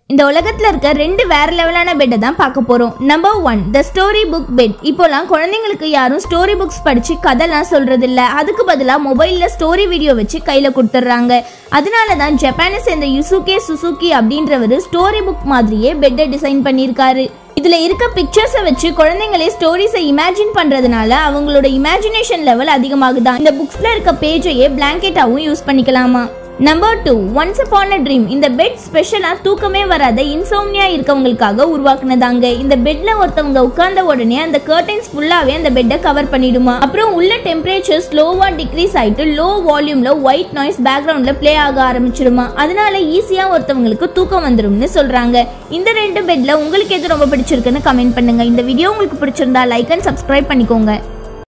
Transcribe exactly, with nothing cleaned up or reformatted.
இந்த உலகத்துல இருக்க ரெண்டு வேற லெவலான பெட்டை தான் பார்க்க போறோம். Number one, the story book bed. இப்போலாம் குழந்தைங்களுக்கு யாரும் ஸ்டோரி புக்ஸ் படிச்சு கதைலாம் சொல்றது இல்ல. அதுக்கு பதிலாக மொபைல்ல ஸ்டோரி வீடியோ வச்சு கையில கொடுத்துட்றாங்க. அதனாலதான் ஜப்பானை சேர்ந்த யுசுகே சுசுகி அப்படின்றவர் ஸ்டோரி புக் மாதிரியே பெட்டை டிசைன் பண்ணியிருக்காரு. இதுல இருக்க பிக்சர்ஸை வச்சு குழந்தைங்களே ஸ்டோரிஸை இமேஜின் பண்றதுனால அவங்களோட இமேஜினேஷன் லெவல் அதிகமாகுதான். இந்த புக்ஸ்ல இருக்க பேஜையே பிளாங்கெட்டாவும் யூஸ் பண்ணிக்கலாமா. Number two, once upon a dream. இந்த பெட் ஸ்பெஷலா தூக்கமே வராத இன்சோம்னியா இருக்கவங்களுக்காக உருவாக்குனதாங்க. இந்த பெட்ல ஒருத்தவங்க உட்கார்ந்த உடனே அந்த கர்டைன்ஸ் ஃபுல்லாவே அந்த பெட்டை கவர் பண்ணிடுமா. அப்புறம் உள்ள டெம்பரேச்சர் ஸ்லோவா டிக்ரீஸ் ஆயிட்டு லோ வால்யூம்ல ஒயிட் நாய்ஸ் பேக்ரவுண்ட்ல பிளே ஆக ஆரம்பிச்சிடுமா. அதனால ஈஸியா ஒருத்தவங்களுக்கு தூக்கம் வந்துரும்னு சொல்றாங்க. இந்த ரெண்டு பெட்ல உங்களுக்கு எது ரொம்ப பிடிச்சிருக்குன்னு கமெண்ட் பண்ணுங்க. இந்த வீடியோ உங்களுக்கு பிடிச்சிருந்தா லைக் அண்ட் சப்ஸ்கிரைப் பண்ணிக்கோங்க.